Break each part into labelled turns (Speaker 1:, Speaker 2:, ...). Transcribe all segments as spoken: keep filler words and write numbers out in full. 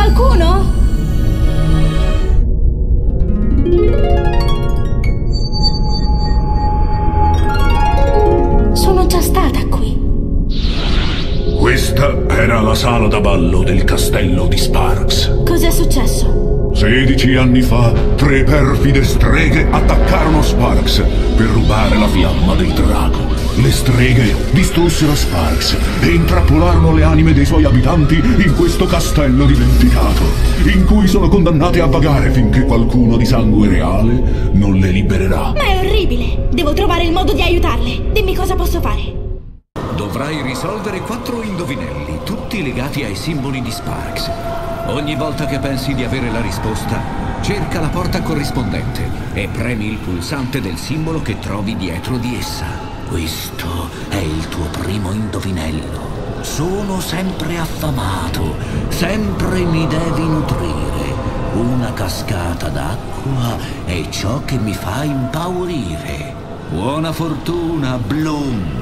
Speaker 1: qualcuno? Sono già stata qui.
Speaker 2: Questa era la sala da ballo del castello di Sparks.
Speaker 1: Cos'è successo?
Speaker 2: Sedici anni fa, tre perfide streghe attaccarono Sparks per rubare la fiamma del drago. Le streghe distrussero Sparks e intrappolarono le anime dei suoi abitanti in questo castello dimenticato, in cui sono condannate a vagare finché qualcuno di sangue reale non le libererà.
Speaker 1: Ma è orribile! Devo trovare il modo di aiutarle. Dimmi cosa posso fare.
Speaker 3: Dovrai risolvere quattro indovinelli, tutti legati ai simboli di Sparks. Ogni volta che pensi di avere la risposta, cerca la porta corrispondente e premi il pulsante del simbolo che trovi dietro di essa. Questo è il tuo primo indovinello. Sono sempre affamato, sempre mi devi nutrire. Una cascata d'acqua è ciò che mi fa impaurire. Buona fortuna, Bloom!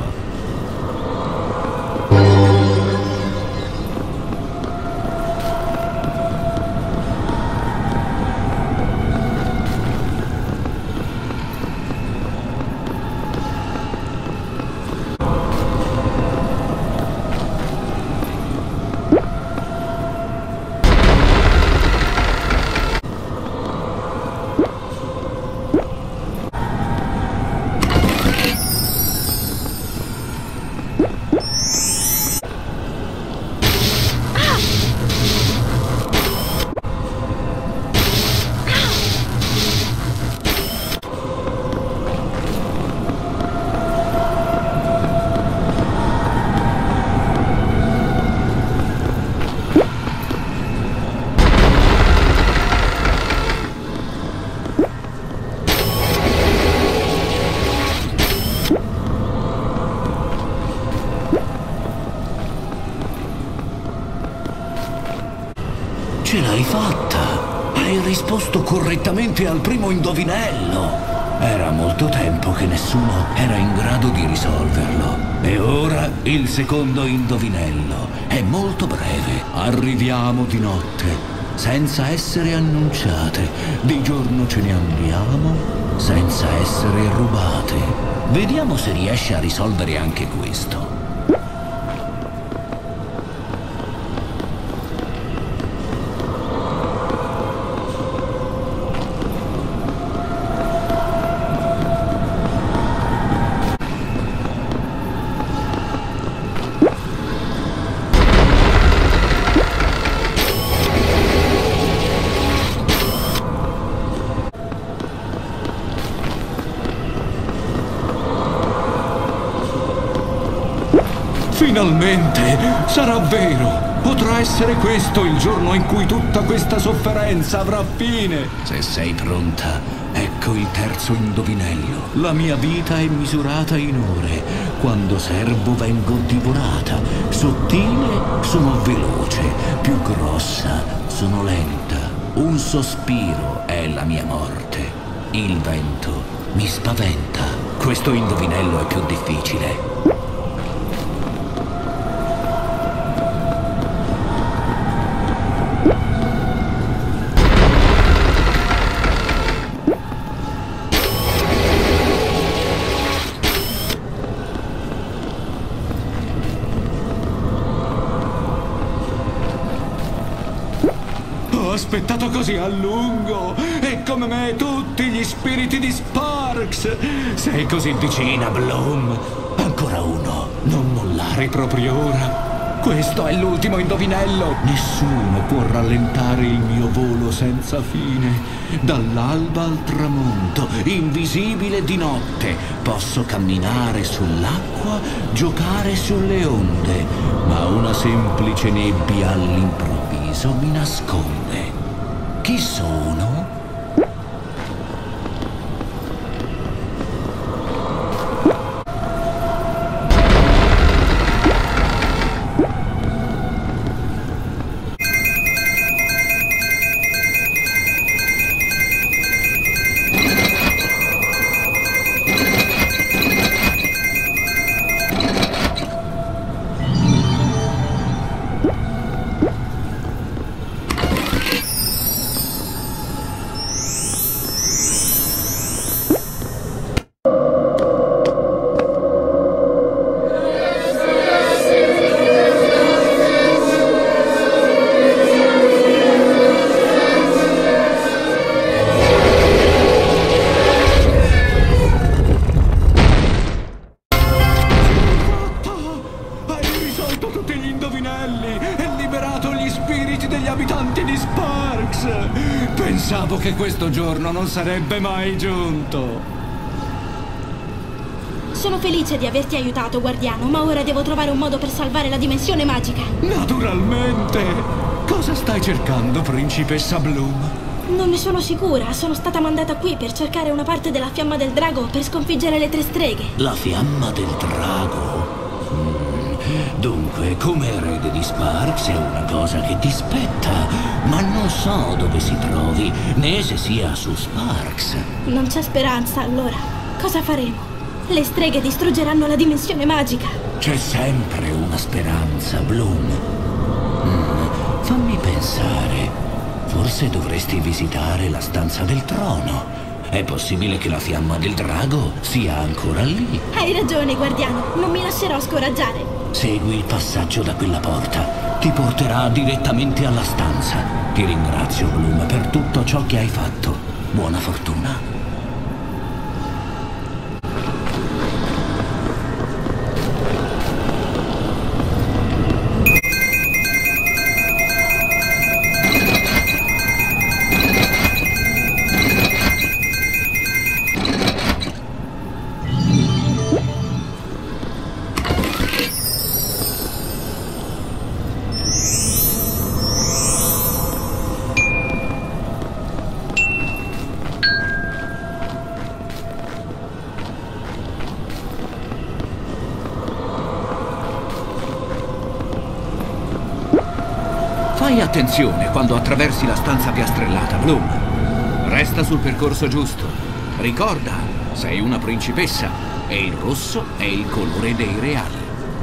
Speaker 3: Ce l'hai fatta! Hai risposto correttamente al primo indovinello! Era molto tempo che nessuno era in grado di risolverlo. E ora il secondo indovinello è molto breve. Arriviamo di notte, senza essere annunciate. Di giorno ce ne andiamo, senza essere rubate. Vediamo se riesci a risolvere anche questo. Finalmente! Sarà vero! Potrà essere questo il giorno in cui tutta questa sofferenza avrà fine! Se sei pronta, ecco il terzo indovinello. La mia vita è misurata in ore. Quando servo vengo divorata. Sottile sono veloce, più grossa sono lenta. Un sospiro è la mia morte. Il vento mi spaventa. Questo indovinello è più difficile. Ho aspettato così a lungo e come me tutti gli spiriti di Sparks. Sei così vicina, Bloom. Ancora uno. Non mollare proprio ora. Questo è l'ultimo indovinello. Nessuno può rallentare il mio volo senza fine. Dall'alba al tramonto, invisibile di notte, posso camminare sull'acqua, giocare sulle onde, ma una semplice nebbia all'improvviso mi nasconde. Chi sono? indovinelli e liberato gli spiriti degli abitanti di Sparks. Pensavo che questo giorno non sarebbe mai giunto.
Speaker 1: Sono felice di averti aiutato, guardiano, ma ora devo trovare un modo per salvare la dimensione magica.
Speaker 3: Naturalmente! Cosa stai cercando, principessa Bloom?
Speaker 1: Non ne sono sicura. Sono stata mandata qui per cercare una parte della fiamma del drago per sconfiggere le tre streghe.
Speaker 4: La fiamma del drago? Mm. Dunque, come erede di Sparks è una cosa che ti spetta, ma non so dove si trovi, né se sia su Sparks.
Speaker 1: Non c'è speranza, allora. Cosa faremo? Le streghe distruggeranno la dimensione magica.
Speaker 4: C'è sempre una speranza, Bloom. Mm. Fammi pensare. Forse dovresti visitare la stanza del trono. È possibile che la fiamma del drago sia ancora lì.
Speaker 1: Hai ragione, guardiano. Non mi lascerò scoraggiare.
Speaker 4: Segui il passaggio da quella porta. Ti porterà direttamente alla stanza. Ti ringrazio, Bloom, per tutto ciò che hai fatto. Buona fortuna. Fai attenzione quando attraversi la stanza piastrellata, Bloom. Resta sul percorso giusto. Ricorda, sei una principessa e il rosso è il colore dei reali.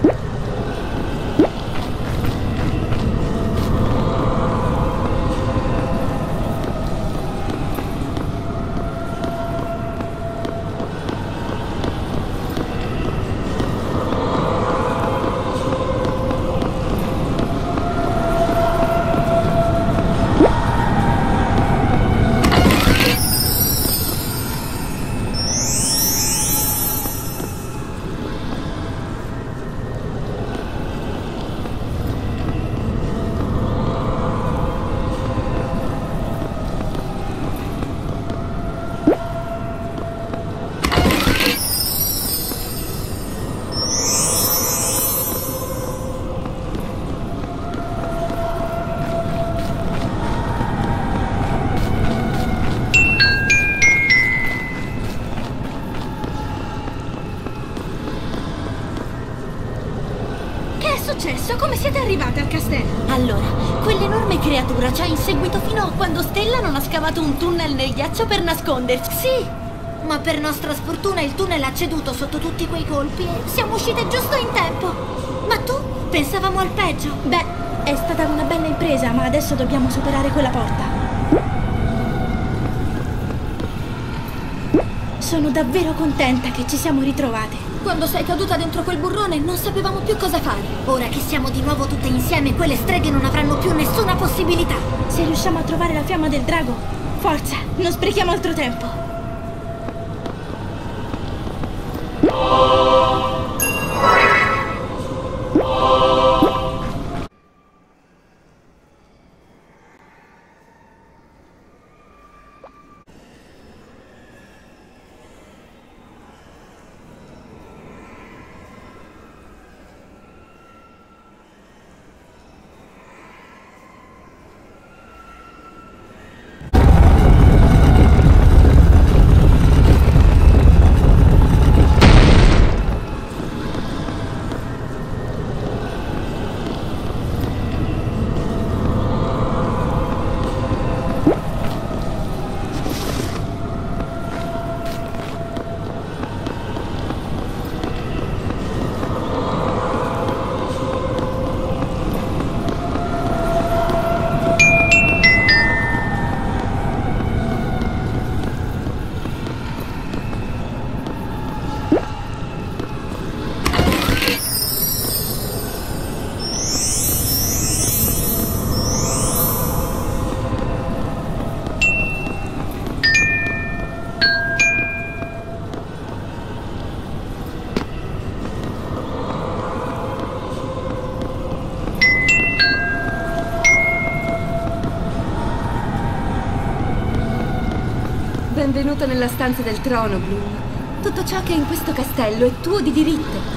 Speaker 1: Come siete arrivate al castello? Allora, quell'enorme creatura ci ha inseguito fino a quando Stella non ha scavato un tunnel nel ghiaccio per nasconderci. Sì, ma per nostra sfortuna il tunnel ha ceduto sotto tutti quei colpi e siamo uscite giusto in tempo. Ma tu? Pensavamo al peggio. Beh, è stata una bella impresa, ma adesso dobbiamo superare quella porta. Sono davvero contenta che ci siamo ritrovate. Quando sei caduta dentro quel burrone non sapevamo più cosa fare. Ora che siamo di nuovo tutte insieme, quelle streghe non avranno più nessuna possibilità. Se riusciamo a trovare la fiamma del drago, forza, non sprechiamo altro tempo.
Speaker 5: Benvenuto nella stanza del trono, Bloom. Tutto ciò che è in questo castello è tuo di diritto.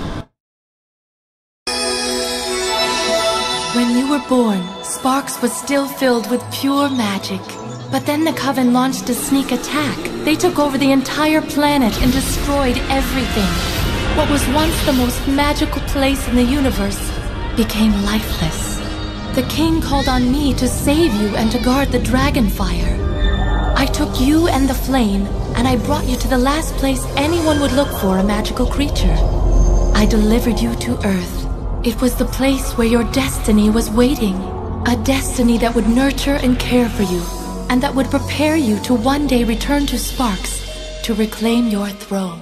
Speaker 6: When you were born, Sparks was still filled with pure magic. But then the Coven launched a sneak attack. They took over the entire planet and destroyed everything. What was once the most magical place in the universe became lifeless. The king called on me to save you and to guard the Dragonfire. I took you and the flame, and I brought you to the last place anyone would look for a magical creature. I delivered you to Earth. It was the place where your destiny was waiting. A destiny that would nurture and care for you, and that would prepare you to one day return to Sparks to reclaim your throne.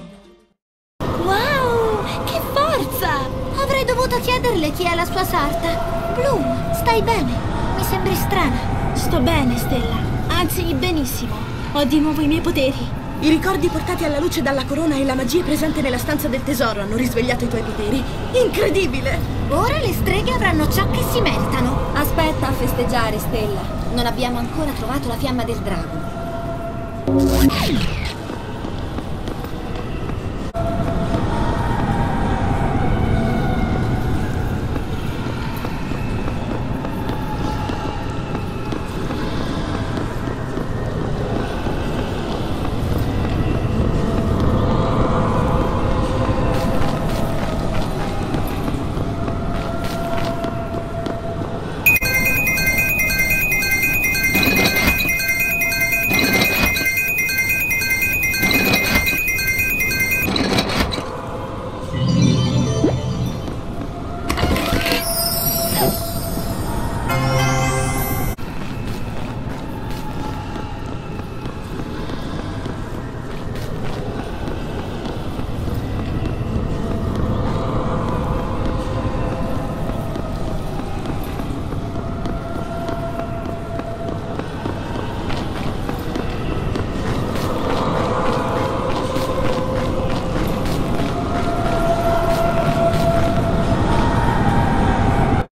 Speaker 1: Wow, che forza! Avrei dovuto chiederle chi è la sua sarta. Bloom, stai bene? Mi sembri strana.
Speaker 7: Sto bene, Stella. Anzi, benissimo. Ho di nuovo i miei poteri. I ricordi portati alla luce dalla corona e la magia presente nella stanza del tesoro hanno risvegliato i tuoi poteri. Incredibile!
Speaker 1: Ora le streghe avranno ciò che si meritano.
Speaker 5: Aspetta a festeggiare, Stella.
Speaker 1: Non abbiamo ancora trovato la fiamma del drago.